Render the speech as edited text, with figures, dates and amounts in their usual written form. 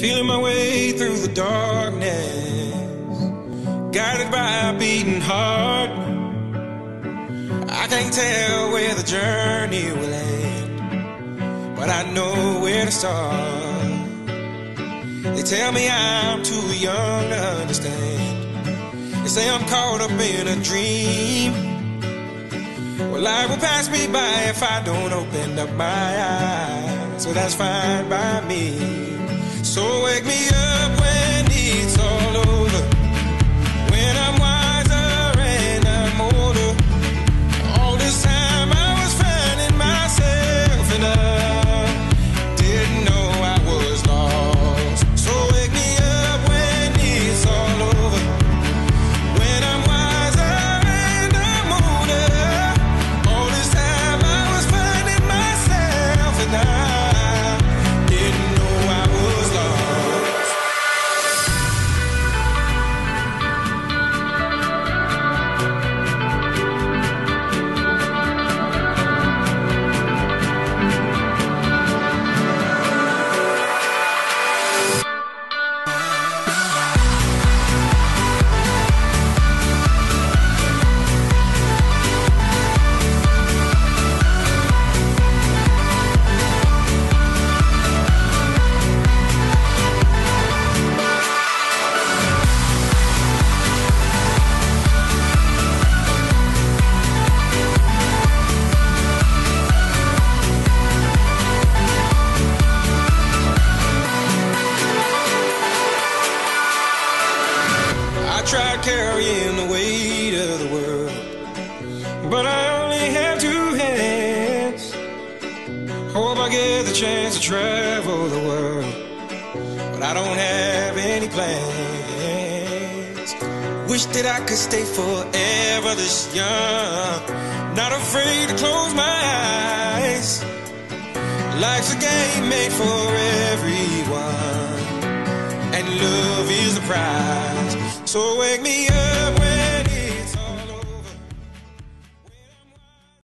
Feeling my way through the darkness, guided by a beating heart. I can't tell where the journey will end, but I know where to start. They tell me I'm too young to understand. They say I'm caught up in a dream. Well, life will pass me by if I don't open up my eyes. So that's fine by me. So wake me up when it's all over, when I'm wiser and I'm older. All this time I was finding myself and I didn't know I was lost. So wake me up when it's all over, when I'm wiser and I'm older. All this time I was finding myself and I didn't know I was lost. I tried carrying the weight of the world, but I only have two hands. Hope I get the chance to travel the world, but I don't have any plans. Wish that I could stay forever this young, not afraid to close my eyes. Life's a game made for everyone, and love is the prize. So wake me up when